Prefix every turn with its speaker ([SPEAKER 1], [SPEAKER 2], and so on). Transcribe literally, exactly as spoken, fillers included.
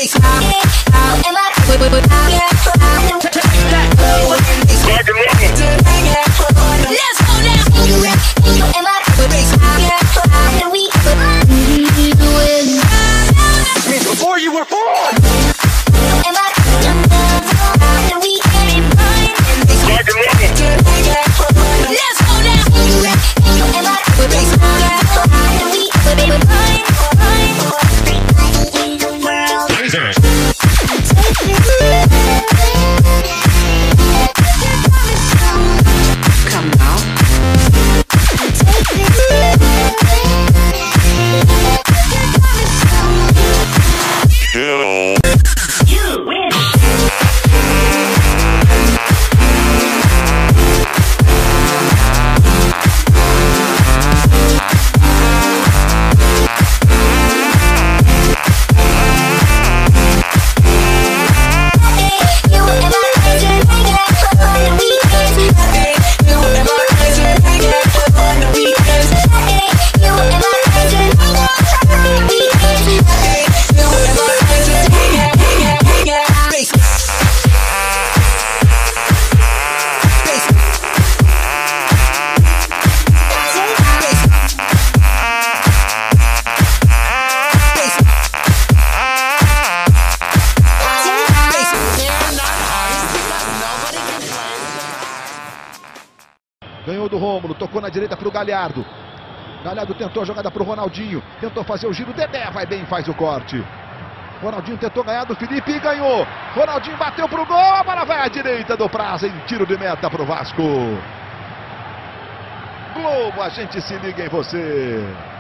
[SPEAKER 1] Before you were born.
[SPEAKER 2] Ganhou do Rômulo, tocou na direita para o Galhardo. Galhardo tentou a jogada para o Ronaldinho. Tentou fazer o giro, Dedé vai bem, faz o corte. Ronaldinho tentou ganhar do Felipe e ganhou. Ronaldinho bateu para o gol, a bola vai à direita do Praza em tiro de meta para o Vasco. Globo, a gente se liga em você.